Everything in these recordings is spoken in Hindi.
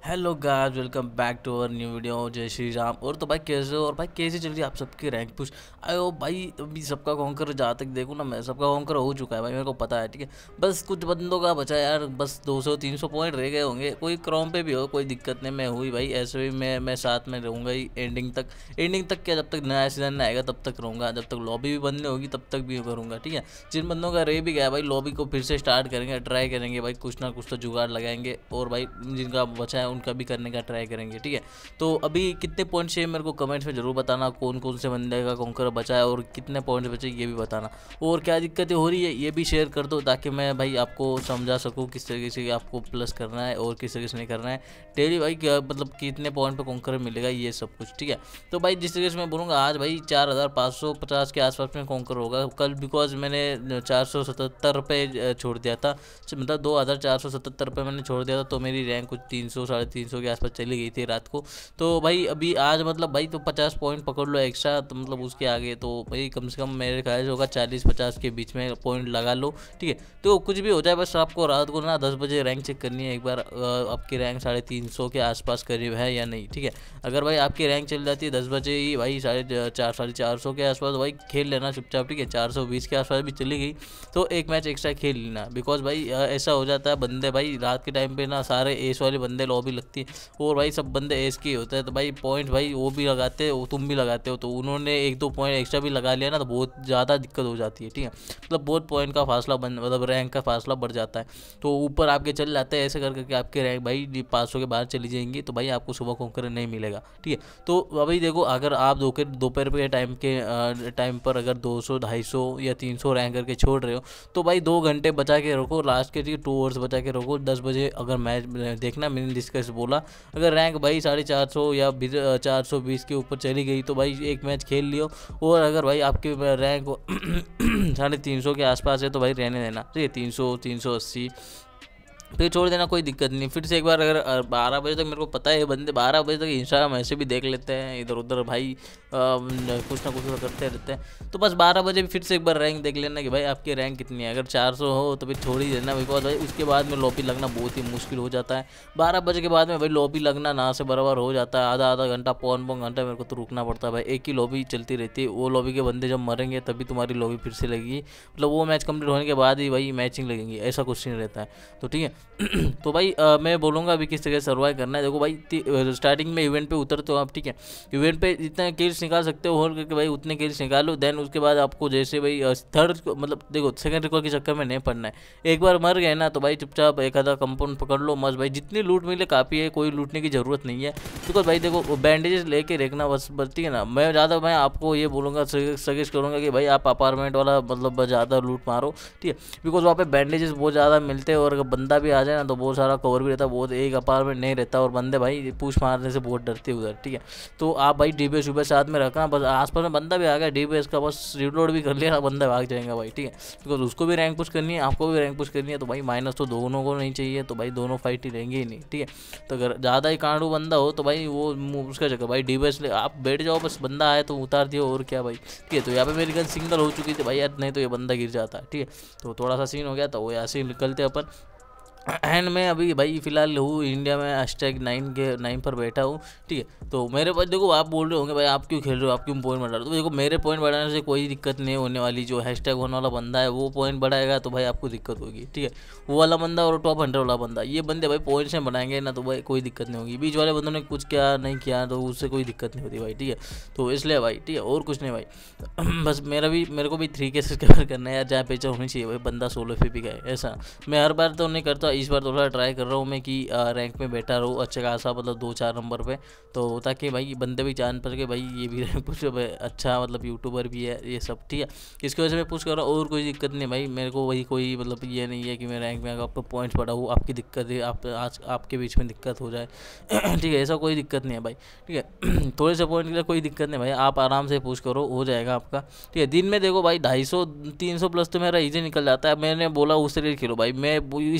Hello guys, welcome back to our new video. जय श्री राम। और तो भाई कैसे हो? और भाई कैसे चल रही है आप सबकी रैंक पुश? आयो भाई, अभी सबका कॉन्कर जहाँ तक देखूँ ना, मैं सबका कॉन्कर हो चुका है भाई, मेरे को पता है। ठीक है, बस कुछ बंदों का बचा है यार, बस 200-300 पॉइंट रह गए होंगे। कोई क्रोम पे भी हो, कोई दिक्कत नहीं, मैं हुई भाई। ऐसे भी मैं साथ में रहूँगा ही एंडिंग तक क्या, जब तक नया सीजन आएगा तब तक रहूँगा, जब तक लॉबी भी बंद नहीं होगी तब तक भी करूँगा। ठीक है, जिन बंदों का रह भी गया भाई, लॉबी को फिर से स्टार्ट करेंगे, ट्राई करेंगे भाई, कुछ ना कुछ तो जुगाड़ लगाएंगे। और भाई जिनका बचा है उनका भी करने का ट्राई करेंगे। ठीक है, तो अभी कितने पॉइंट चाहिए मेरे को कमेंट्स में जरूर बताना, कौन कौन से बंदे का कॉन्कर बचा है और कितने पॉइंट्स बचे ये भी बताना। और क्या दिक्कतें हो रही है ये भी शेयर कर दो, ताकि मैं भाई आपको समझा सकूँ किस तरीके से आपको प्लस करना है और किस तरीके से नहीं करना है। डेली भाई क्या मतलब कितने पॉइंट पे कॉन्कर मिलेगा ये सब कुछ। ठीक है, तो भाई जिस तरीके से मैं बोलूँगा, आज भाई 4550 के आसपास में कॉन्कर होगा कल, बिकॉज मैंने 477 पे छोड़ दिया था, मतलब 2477 पे मैंने छोड़ दिया था, तो मेरी रैंक कुछ 300-350 के आसपास चली गई थी रात को। तो भाई अभी आज मतलब भाई तो 50 पॉइंट पकड़ लो एक्स्ट्रा, तो मतलब उसके आगे तो भाई कम से कम मेरे ख्याल से होगा 40-50 के बीच में पॉइंट लगा लो। ठीक है, तो कुछ भी हो जाए, बस आपको रात को ना 10 बजे रैंक चेक करनी है एक बार, आपकी रैंक 350 के आसपास करीब है या नहीं। ठीक है, अगर भाई आपकी रैंक चल जाती है 10 बजे ही भाई 450 के आसपास, तो भाई खेल लेना चुपचाप। ठीक है, 420 के आसपास भी चली गई तो एक मैच एक्स्ट्रा खेल लेना, बिकॉज भाई ऐसा हो जाता है बंदे भाई रात के टाइम पे ना सारे एस वाले बंदे लॉबी लगती है, और भाई सब बंदे एस के होते हैं, तो भाई पॉइंट भाई वो भी लगाते हो, तुम भी लगाते हो, तो उन्होंने 1-2 पॉइंट एक्स्ट्रा भी लगा लिया ना, तो बहुत ज़्यादा दिक्कत हो जाती है। ठीक है, मतलब बहुत पॉइंट का फासला मतलब रैंक का फासला बढ़ जाता है, तो ऊपर आपके चल जाते हैं, ऐसे कर करके आपके रैंक भाई 500 के बाहर चली जाएंगी, तो भाई आपको सुबह कॉन्कर नहीं मिलेगा। ठीक है, तो अभी देखो, अगर आप दोपहर के टाइम पर अगर 200-250 या 300 रैंक करके छोड़ रहे हो, तो भाई 2 घंटे बचा के रखो, लास्ट के 2 आवर्स बचा के रखो। 10 बजे अगर मैच देखना, मैंने डिस्कस बोला, अगर रैंक भाई 450 या 420 के ऊपर चली गई तो भाई एक मैच खेल लियो। और अगर भाई आपके रैंक 350 के आसपास है तो भाई रहने देना। ठीक है, 300-380 फिर छोड़ देना, कोई दिक्कत नहीं। फिर से एक बार अगर 12 बजे तक, मेरे को पता है बंदे 12 बजे तक इंस्टाग्राम ऐसे भी देख लेते हैं इधर उधर भाई, कुछ ना कुछ तो करते रहते हैं, तो बस 12 बजे भी फिर से एक बार रैंक देख लेना कि भाई आपकी रैंक कितनी है। अगर 400 हो तो फिर छोड़ ही देना, बिकॉज भाई उसके बाद में लॉबी लगना बहुत ही मुश्किल हो जाता है। 12 बजे के बाद में भाई लॉबी लगना ना से बराबर हो जाता है, आधा आधा घंटा पौन घंटा मेरे को तो रुकना पड़ता है भाई। एक ही लॉबी चलती रहती है, वो लॉबी के बंदे जब मरेंगे तभी तुम्हारी लॉबी फिर से लगेगी, मतलब वो मैच कंप्लीट होने के बाद ही भाई मैचिंग लगेंगी, ऐसा कुछ नहीं रहता है। तो ठीक है तो भाई मैं बोलूँगा अभी किस तरह सर्वाइव करना है। देखो भाई स्टार्टिंग में इवेंट पे उतरते हो आप, ठीक है, इवेंट पे जितना किल्स निकाल सकते हो होल करके भाई उतने किल्स निकालो। देन उसके बाद आपको जैसे भाई थर्ड मतलब देखो सेकंड रिकॉर्ड के चक्कर में नहीं पड़ना है। एक बार मर गए ना तो भाई चुपचाप एक आधा कंपाउंड पकड़ लो, मस्त भाई जितनी लूट मिले काफ़ी है, कोई लूटने की ज़रूरत नहीं है। बिकॉज भाई देखो बैंडेजेस लेके रखना बस, ठीक है ना। मैं आपको ये बोलूँगा, सजेस्ट करूँगा कि भाई आप अपार्टमेंट वाला मतलब ज़्यादा लूट मारो। ठीक है, बिकॉज वहाँ पे बैंडेजेस बहुत ज़्यादा मिलते हैं, और अगर बंदा भी आ जाए ना तो बहुत सारा कवर भी रहता है, बहुत एक अपार्टमेंट नहीं रहता, और बंदे भाई पूछ मारने से बहुत डरते हैं उधर। ठीक है, तो आप भाई डीबीएस वीबीएस साथ में रखना, बस आसपास में बंदा भी आ गया डीबीएस का, बस रिलोड भी कर लिया, बंदा भाग जाएगा भाई। ठीक है, बिकॉज उसको भी रैंक पुश करनी है, आपको भी रैंक पुश करनी है, तो भाई माइनस तो दोनों को नहीं चाहिए, तो भाई दोनों फाइट ही रहेंगे ही नहीं। ठीक है, तो अगर ज़्यादा ही कांडू बंदा हो तो भाई वो उसका जगह भाई डीबीएस ले आप बैठ जाओ, बस बंदा आए तो उतार दियो, और क्या भाई। ठीक है, तो यहाँ पे मेरी गन सिंगल हो चुकी थी भाई यार, नहीं तो ये बंदा गिर जाता है। ठीक है, तो थोड़ा सा सीन हो गया था, वो ऐसे ही निकलते अपन। एंड मैं अभी भाई फ़िलहाल हूँ इंडिया में, #9 पर बैठा हूँ। ठीक है, तो मेरे पास देखो, आप बोल रहे होंगे भाई आप क्यों खेल रहे हो, आप क्यों पॉइंट बढ़ा रहे हो, तो देखो मेरे पॉइंट बढ़ाने से कोई दिक्कत नहीं होने वाली। जो हैशटैग होने वाला बंदा है वो पॉइंट बढ़ाएगा तो भाई आपको दिक्कत होगी। ठीक है, वो वाला बंदा और टॉप 100 वाला बंदा, ये बंदे भाई पॉइंट से बनाएंगे ना, तो भाई कोई दिक्कत नहीं होगी। बीच वाले बंदों ने कुछ क्या नहीं किया तो उससे कोई दिक्कत नहीं होती भाई। ठीक है, तो इसलिए भाई ठीक है, और कुछ नहीं भाई बस मेरे को भी 3 केसेस कवर करना है यार, जहाँ पे होनी चाहिए भाई, बंदा सोलो पे भी गए। ऐसा मैं हर बार तो नहीं करता, इस बार थोड़ा ट्राई कर रहा हूँ मैं कि रैंक में बैठा रहूँ अच्छा खासा, मतलब 2-4 नंबर पे, तो ताकि भाई बंदे भी जान पर के भाई ये भी रैंक पुश अच्छा मतलब यूट्यूबर भी है ये सब। ठीक है, इसकी वजह से मैं पुश कर रहा हूँ, और कोई दिक्कत नहीं भाई मेरे को, वही कोई मतलब ये नहीं है कि मैं रैंक में अगर आपको पॉइंट्स बढ़ाऊँ आपकी दिक्कत है, आज आपके बीच में दिक्कत हो जाए ठीक है, ऐसा कोई दिक्कत नहीं है भाई। ठीक है थोड़े से पॉइंट के लिए कोई दिक्कत नहीं भाई, आप आराम से पुश करो, हो जाएगा आपका। ठीक है, दिन में देखो भाई 250-300 प्लस तो मेरा इजी निकल जाता है। मैंने बोला उस तरह खेलो भाई, मैं इसी तरह से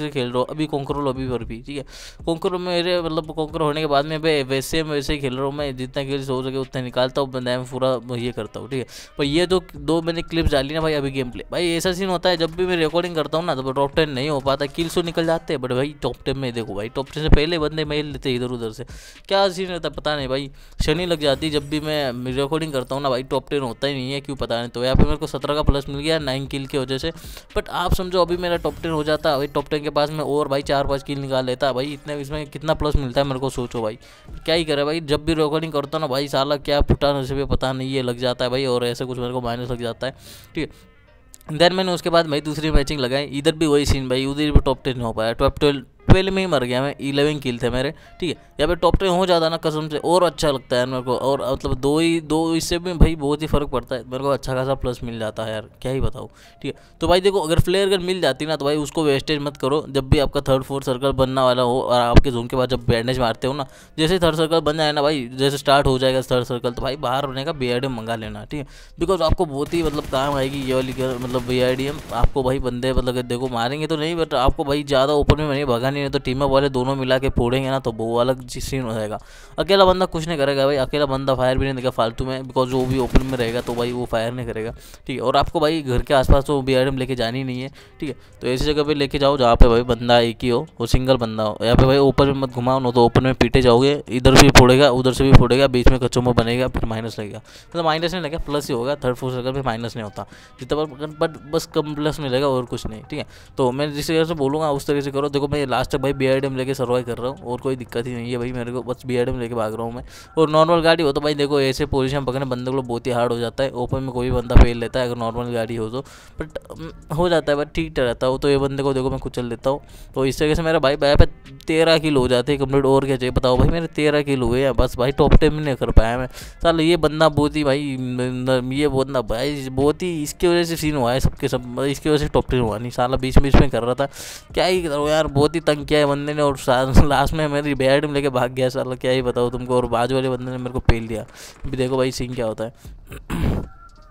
करके खेल रहा हूँ अभी कॉन्कर लॉबी पर भी, ठीक है। कॉन्कर मेरे मतलब कॉन्कर होने के बाद में वैसे ही खेल रहा हूँ मैं, जितना किल्स हो सके उतना निकालता हूँ, मैं पूरा ये करता हूँ, ठीक है। पर ये दो मैंने क्लिप्स डाली ना भाई अभी गेम प्ले, भाई ऐसा सीन होता है जब भी मैं रिकॉर्डिंग करता हूँ ना तो टॉप 10 नहीं हो पाता, किल्स तो निकल जाते हैं बट भाई टॉप 10 में देखो भाई टॉप 10 से पहले बंदे मेल लेते इधर उधर से, क्या सीन रहता है पता नहीं भाई, शनि लग जाती है जब भी मैं रिकॉर्डिंग करता हूँ ना भाई, टॉप 10 होता ही नहीं है क्यों पता नहीं। तो यहाँ पे मेरे को 17 का प्लस मिल गया 9 किल की वजह से, बट आप समझो अभी मेरा टॉप 10 हो जाता भाई, टॉप 10 के पास में और भाई 4-5 किल निकाल लेता भाई, इतने इसमें कितना प्लस मिलता है मेरे को सोचो भाई, क्या ही करे भाई। जब भी रिकॉर्डिंग करता हूँ ना भाई साला क्या फुटा नसीब पता नहीं ये लग जाता है भाई, और ऐसे कुछ मेरे को माइनस लग जाता है, ठीक है। देन मैंने उसके बाद भाई दूसरी मैचिंग लगाई, इधर भी वही सीन भाई, उधर भी टॉप 10 नहीं हो पाया, टॉप 12 में ही मर गया मैं, 11 किल थे मेरे, ठीक है। यहाँ पे टॉप 10 हो जाता ना कसम से और अच्छा लगता है मेरे को, और मतलब दो इससे भी भाई बहुत ही फ़र्क पड़ता है मेरे को, अच्छा खासा प्लस मिल जाता है यार, क्या ही बताऊँ, ठीक है। तो भाई देखो अगर फ्लेयर गन मिल जाती ना तो भाई उसको वेस्टेज मत करो, जब भी आपका 3rd-4th सर्कल बनने वाला हो और आपके जोन के बाद जब बैंडेज मारते हो ना, जैसे 3rd सर्कल बन जाए ना भाई, जैसे स्टार्ट हो जाएगा 3rd सर्कल तो भाई बाहर होने का BIDM मंगा लेना, ठीक है। बिकॉज आपको बहुत ही मतलब काम आएगी ये वाली मतलब BIDM, आपको भाई बंदे मतलब देखो मारेंगे तो नहीं बट आपको भाई ज़्यादा ओपन में नहीं भगानी, नहीं तो टीम वाले दोनों मिला के फोड़ेंगे ना तो वो अलग सीन हो जाएगा। अकेला बंदा कुछ नहीं करेगा भाई, अकेला बंदा फायर भी नहीं देगा फालतू में, बिकॉज वो भी ओपन में रहेगा तो भाई वो फायर नहीं करेगा, ठीक है। और आपको भाई घर के आसपास तो BIDM लेके जानी नहीं है, ठीक है। तो ऐसी जगह पे लेके जाओ जहाँ पे भाई बंदा एक ही हो, वो सिंगल बंदा हो। यहाँ पे भाई ओपन में मत घुमाओ, ना तो ओपन में पीटे जाओगे, इधर भी फोड़ेगा उधर से भी फोड़ेगा, बीच में कच्चों में बनेगा, फिर माइनस लगेगा, मतलब माइनस नहीं लगेगा प्लस ही होगा, 3rd-4th सर्कल में माइनस नहीं होता जितना, बट बस कम प्लस मिलेगा और कुछ नहीं, ठीक है। तो मैं जिस तरह से बोलूँगा उस तरीके से करो। देखो मैं लास्ट तक भाई BIDM लेके सर्वाइव कर रहा हूँ और कोई दिक्कत ही नहीं है भाई मेरे को, बस BIDM लेके भाग रहा हूँ मैं। और नॉर्मल गाड़ी हो तो भाई देखो ऐसे पोजीशन पकड़ने बंदे को बहुत ही हार्ड हो जाता है, ओपन में कोई बंदा फेल लेता है अगर नॉर्मल गाड़ी हो तो, बट हो जाता है बट ठीक रहता है वो। तो ये बंदे को देखो मैं कुचल देता हूँ, तो इस तरीके से मेरा भाई पे 13 किल हो जाते हैं कंप्लीट, और क्या चाहिए बताओ भाई, मेरे 13 किल हुए हैं बस भाई, टॉप 10 में नहीं कर पाया मैं। चल ये बंदा बहुत ही भाई, ये बंदा भाई बहुत ही इसकी वजह से सीन हुआ है सबके सब, इसकी वजह से टॉप 10 हुआ नहीं, साला बीच में कर रहा था, क्या ही करो यार, बहुत ही तंग किया है बंदे ने, और लास्ट में मेरी BIDM लेके भाग गया साला, क्या ही बताऊँ तुमको, और बाजू वाले बंदे ने मेरे को पेल दिया। अभी देखो भाई सीन क्या होता है।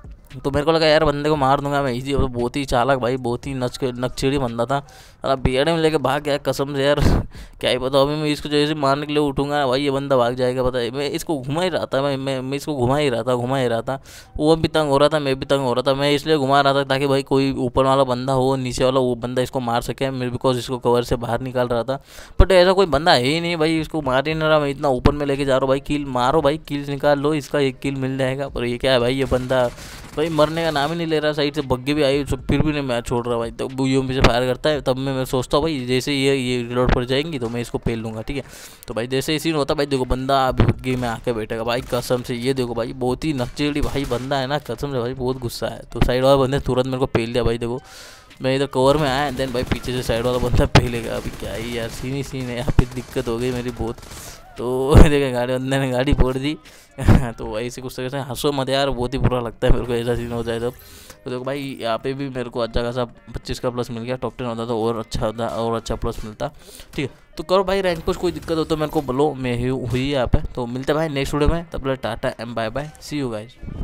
तो मेरे को लगा यार बंदे को मार दूंगा मैं इजी, बहुत ही चालाक भाई, बहुत ही नकचीड़ी बंदा था, अरे BIDM लेके भाग गया कसम से यार। क्या ही बताओ अभी मैं इसको जैसे मारने के लिए उठूंगा भाई ये बंदा भाग जाएगा, पता है मैं इसको घुमा ही रहा था, मैं इसको घुमा ही रहा था, वो भी तंग हो रहा था, मैं भी तंग हो रहा था, मैं इसलिए घुमा रहा था ताकि भाई कोई ऊपर वाला बंदा हो, नीचे वाला वो बंदा इसको मार सके, मैं बिकॉज इसको कवर से बाहर निकाल रहा था, बट ऐसा कोई बंदा है ही नहीं भाई, इसको मार ही नहीं रहा, मैं इतना ऊपर में लेके जा रहा हूँ भाई, किल मारो भाई, किल निकाल लो, इसका 1 किल मिल जाएगा। पर ये क्या है भाई, ये बंदा भाई मरने का नाम ही नहीं ले रहा, साइड से बग्गे भी आई फिर भी नहीं मैच छोड़ रहा भाई, तो UMP से फायर करता है, तब मैं सोचता हूँ भाई जैसे ये रिलोड पर जाएंगी तो मैं इसको पेल लूँगा, ठीक है। तो भाई जैसे ही सीन होता भाई देखो बंदा अभी बग्गे में आके बैठेगा भाई कसम से, ये देखो भाई बहुत ही नकचीड़ी भाई बंदा है ना कसम से भाई, बहुत गुस्सा है। तो साइड वाला बंदे तुरंत मेरे को पेल दिया भाई, देखो मैं इधर कवर में आया, देन भाई पीछे से साइड वाला बंदा पेलेगा, अभी क्या ही यार सीन ही सीन है, यहाँ पे दिक्कत हो गई मेरी बहुत। तो देखे बंदे ने गाड़ी फोड़ दी। तो ऐसे कुछ तरह से हंसो मत यार, बहुत ही बुरा लगता है मेरे को ऐसा सीन हो जाए तब। तो देखो भाई यहाँ पे भी मेरे को अच्छा खासा 25 का प्लस मिल गया, टॉप 10 होता तो और अच्छा होता और अच्छा प्लस मिलता, ठीक है। तो करो भाई रैंक पुश, कोई दिक्कत हो तो मेरे को बोलो, मैं हुई यहाँ पे। तो मिलते भाई नेक्स्ट वीडियो में, तब तक tata and bye bye, see you guys.